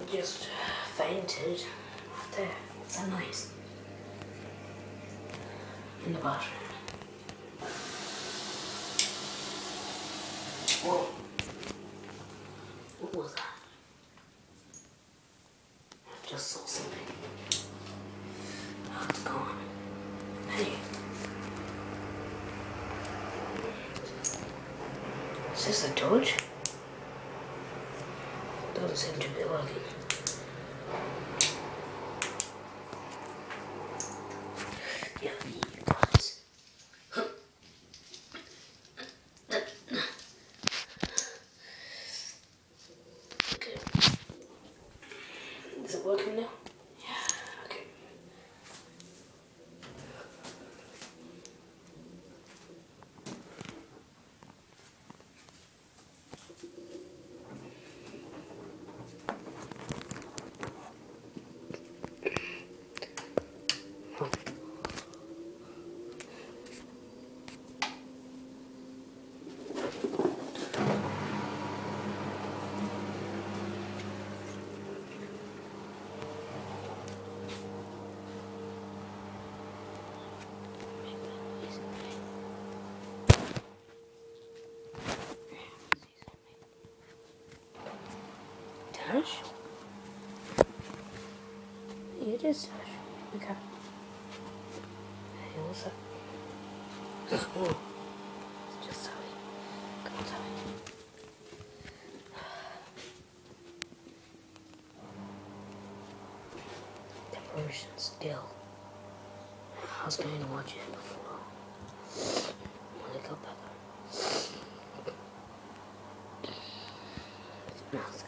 just fainted right there. It's so nice. In the bathroom. Whoa. What was that? I just saw something. Oh, it's gone. Hey. Is this a torch? Doesn't seem to be working. Yeah, you guys. Okay. Is it working now? Yeah, okay. Dash? It is Dash. Okay. Hey, what's up? Oh, it's just Sally. Come on, Sally. The version still. I was going to watch it before. When I go back. Now,